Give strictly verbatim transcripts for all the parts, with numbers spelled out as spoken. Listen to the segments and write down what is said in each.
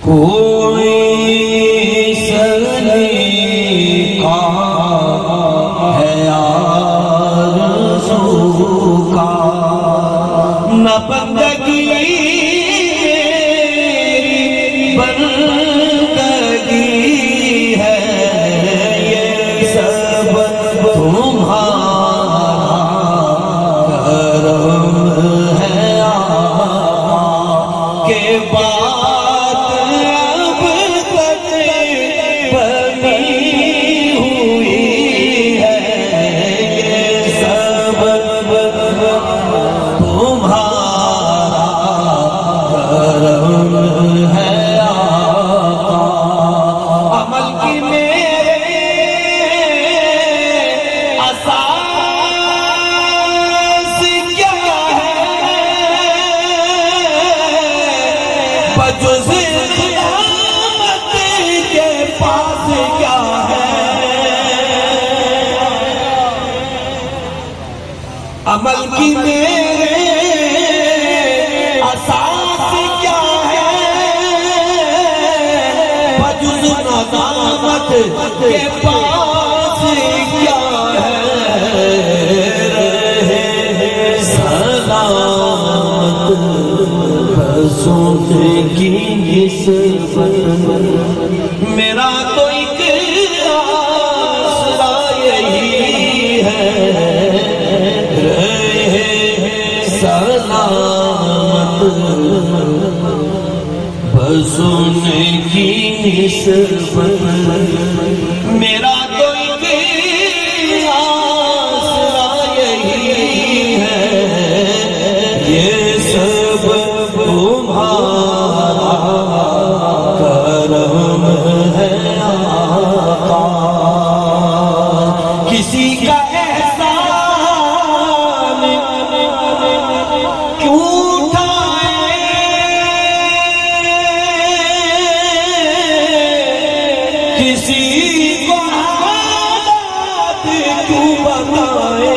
کوئی سلیقہ ہے آرزو کا، نہ بندگی بندگی ہے، یہ سب تمہارا کرم ہے آقا کے بات اب تک بنی ہوئی ہے، یہ سب تمہارا کرم ہے آقا۔ عمل کی میرے اساس کیا ہے، بجز قیامت کے پاس کیا ہے، عمل کی میرے اساس کیا ہے، بجز ندامت کے پاس کیا ہے، رہے سلامت بسوں کی نسبت، میرا تو ایک آسرا یہی ہے، رہے سلامت بسوں کی نسبت، میرا تو ایک آسرا یہی ہے، یہ سب تمہارا کرم ہے آقا۔ کسی کا احسان کیوں اٹھائے، کسی کو حالات کیوں بتائے،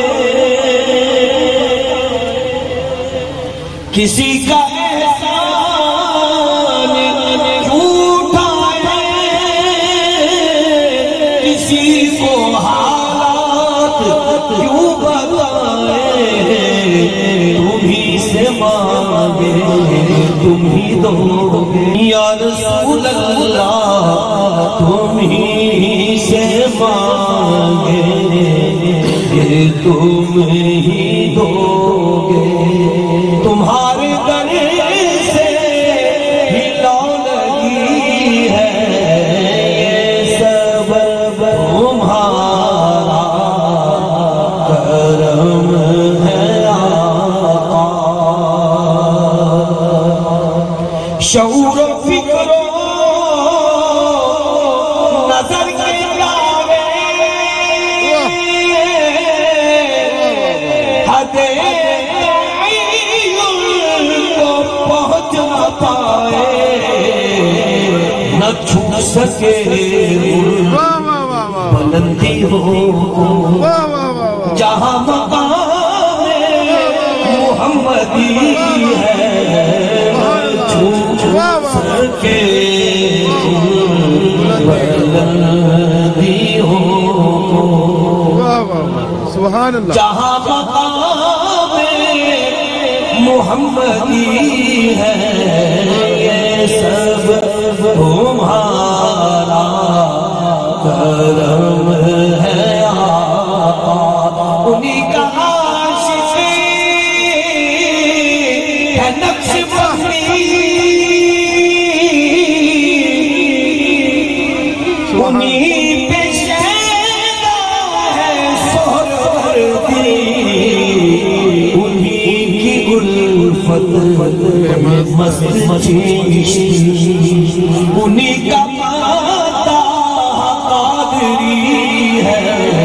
کسی کا احسان کیوں اٹھائے، کسی کو حالات کیوں بتائے، تم ہی سے مانگے تم ہی دو گے یا رسول اللہ، تم ہی سے مانگے تم ہی دو گے، تمہارے در سے ہی لگی ہے، یہ سب تمہارا کرم ہے آقا۔ شعور و فکر و نظر کے جاوے حد تعین کو پہنچ نہ پائے، نہ چھو سکے بلندی ہو جہاں مقام محمدی ہے، چھو سکے بلندی ہو سبحان اللہ، جہاں مقام محمدی ہے، یہ سب تمہارا کرم ہے آقا۔ انہی کا عاشق ہے نقش بخری، انہی پہ شیدا ہے سہروردی، انہی کی الفت مست چیشی، انہی کا مادہ قادری ہے،